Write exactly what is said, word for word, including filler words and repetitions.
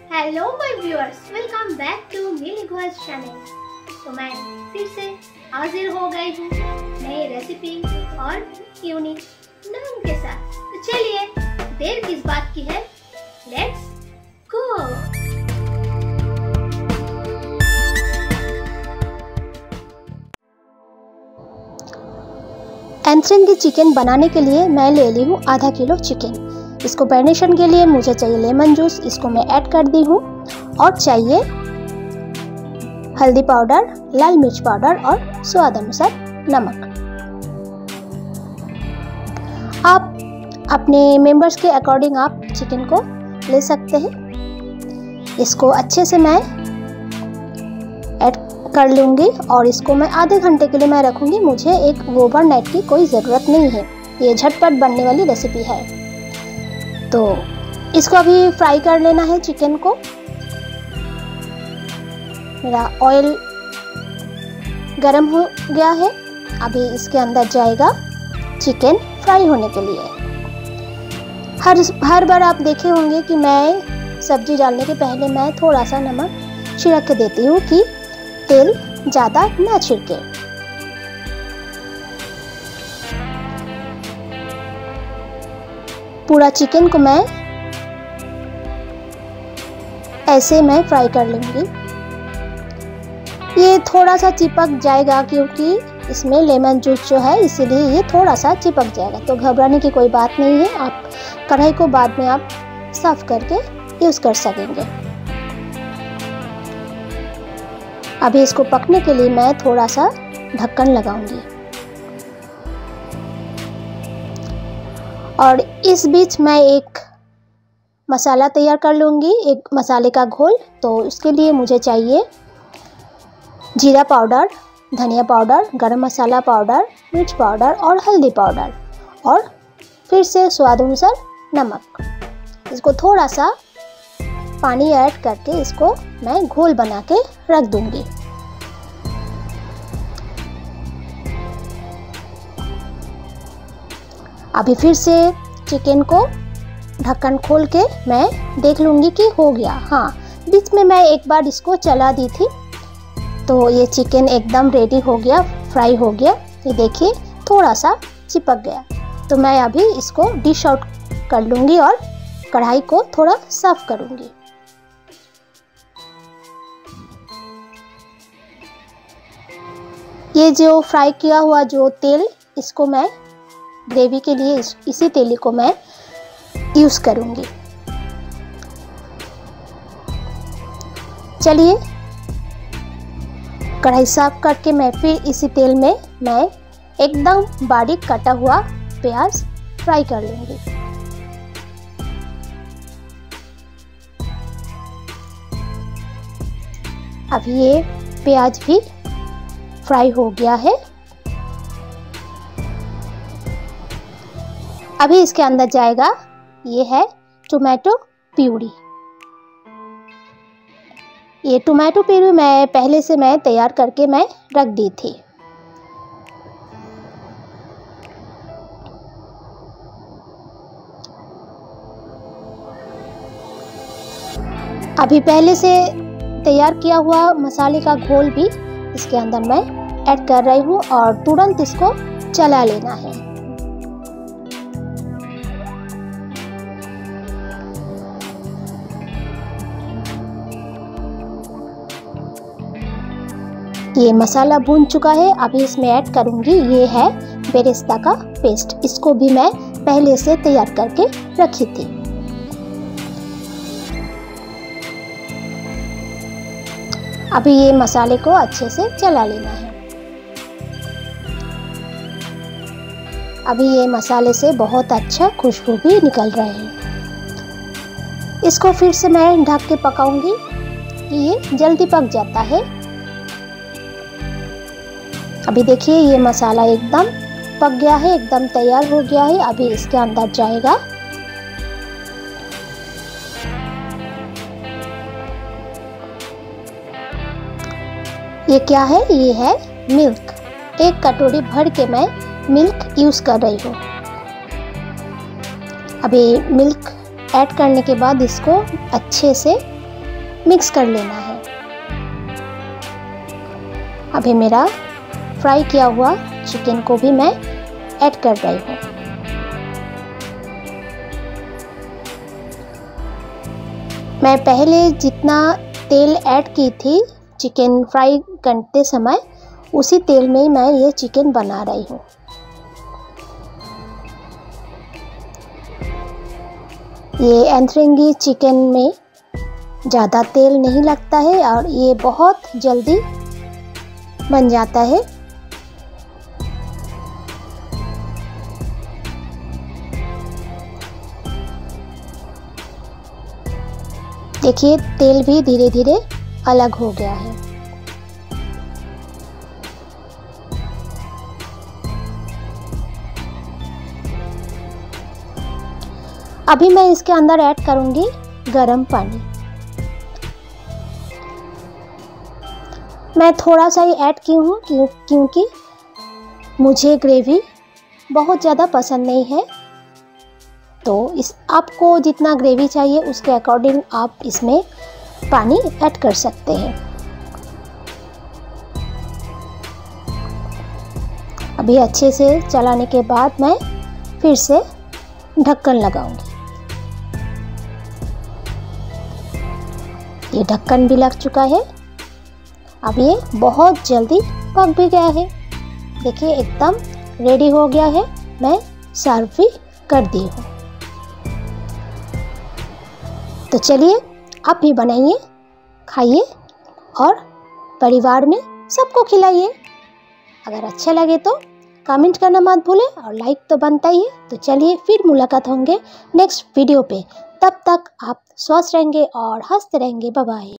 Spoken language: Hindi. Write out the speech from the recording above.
Hello my viewers, welcome back to Mili Ghosh channel. तो मैं फिर से हाजिर हो गई हूँ नई रेसिपी और यूनिक नाम के साथ। तो चलिए, देर किस बात की है, लेट्स गो। एंथ्रेंगी चिकन बनाने के लिए मैं ले ली हूँ आधा किलो चिकन। इसको मैरिनेशन के लिए मुझे चाहिए लेमन जूस, इसको मैं ऐड कर दी हूँ। और चाहिए हल्दी पाउडर, लाल मिर्च पाउडर और स्वाद अनुसार नमक। आप अपने मेंबर्स के अकॉर्डिंग आप चिकन को ले सकते हैं। इसको अच्छे से मैं ऐड कर लूँगी और इसको मैं आधे घंटे के लिए मैं रखूँगी। मुझे एक ओवरनाइट की कोई ज़रूरत नहीं है, ये झटपट बनने वाली रेसिपी है। तो इसको अभी फ्राई कर लेना है चिकन को। मेरा ऑयल गरम हो गया है, अभी इसके अंदर जाएगा चिकन फ्राई होने के लिए। हर हर बार आप देखे होंगे कि मैं सब्जी डालने के पहले मैं थोड़ा सा नमक छिड़क के देती हूँ कि तेल ज़्यादा ना छिड़के। पूरा चिकन को मैं ऐसे मैं फ्राई कर लूँगी। ये थोड़ा सा चिपक जाएगा क्योंकि इसमें लेमन जूस जो है, इसीलिए ये थोड़ा सा चिपक जाएगा। तो घबराने की कोई बात नहीं है, आप कढ़ाई को बाद में आप साफ करके यूज़ कर सकेंगे। अभी इसको पकने के लिए मैं थोड़ा सा ढक्कन लगाऊंगी। और इस बीच मैं एक मसाला तैयार कर लूँगी, एक मसाले का घोल। तो उसके लिए मुझे चाहिए जीरा पाउडर, धनिया पाउडर, गरम मसाला पाउडर, मिर्च पाउडर और हल्दी पाउडर, और फिर से स्वाद अनुसार नमक। इसको थोड़ा सा पानी ऐड करके इसको मैं घोल बना के रख दूँगी। अभी फिर से चिकन को ढक्कन खोल के मैं देख लूँगी कि हो गया। हाँ, बीच में मैं एक बार इसको चला दी थी, तो ये चिकन एकदम रेडी हो गया, फ्राई हो गया। ये देखिए थोड़ा सा चिपक गया। तो मैं अभी इसको डिश आउट कर लूँगी और कढ़ाई को थोड़ा साफ करूँगी। ये जो फ्राई किया हुआ जो तेल, इसको मैं ग्रेवी के लिए इस, इसी तेल को मैं यूज़ करूँगी। चलिए, कढ़ाई साफ करके मैं फिर इसी तेल में मैं एकदम बारीक कटा हुआ प्याज फ्राई कर लूँगी। अभी ये प्याज भी फ्राई हो गया है। अभी इसके अंदर जाएगा, ये है टोमेटो प्यूरी। ये टोमेटो प्यूरी मैं पहले से मैं तैयार करके मैं रख दी थी। अभी पहले से तैयार किया हुआ मसाले का घोल भी इसके अंदर मैं ऐड कर रही हूँ और तुरंत इसको चला लेना है। ये मसाला भून चुका है, अभी इसमें ऐड करूंगी ये है बेरेस्ता का पेस्ट। इसको भी मैं पहले से तैयार करके रखी थी। अभी ये मसाले को अच्छे से चला लेना है। अभी ये मसाले से बहुत अच्छा खुशबू भी निकल रहे हैं। इसको फिर से मैं ढक के पकाऊंगी, ये जल्दी पक जाता है। अभी देखिए ये मसाला एकदम पक गया है, एकदम तैयार हो गया है। अभी इसके अंदर जाएगा ये क्या है, ये है मिल्क। एक कटोरी भर के मैं मिल्क यूज़ कर रही हूँ। अभी मिल्क ऐड करने के बाद इसको अच्छे से मिक्स कर लेना है। अभी मेरा फ्राई किया हुआ चिकन को भी मैं ऐड कर रही हूँ। मैं पहले जितना तेल ऐड की थी चिकन फ्राई करते समय, उसी तेल में ही मैं ये चिकन बना रही हूँ। ये एंथरेंगी चिकन में ज़्यादा तेल नहीं लगता है और ये बहुत जल्दी बन जाता है। देखिए तेल भी धीरे धीरे अलग हो गया है। अभी मैं इसके अंदर ऐड करूंगी गरम पानी। मैं थोड़ा सा ही ऐड की हूँ क्यों क्योंकि मुझे ग्रेवी बहुत ज़्यादा पसंद नहीं है। तो इस आपको जितना ग्रेवी चाहिए उसके अकॉर्डिंग आप इसमें पानी ऐड कर सकते हैं। अभी अच्छे से चलाने के बाद मैं फिर से ढक्कन लगाऊंगी। ये ढक्कन भी लग चुका है। अब ये बहुत जल्दी पक भी गया है। देखिए एकदम रेडी हो गया है। मैं सर्व भी कर दी हूँ। तो चलिए आप भी बनाइए, खाइए और परिवार में सबको खिलाइए। अगर अच्छा लगे तो कमेंट करना मत भूलें और लाइक तो बनता ही है। तो चलिए फिर मुलाकात होंगे नेक्स्ट वीडियो पे। तब तक आप स्वस्थ रहेंगे और हंसते रहेंगे। Bye bye.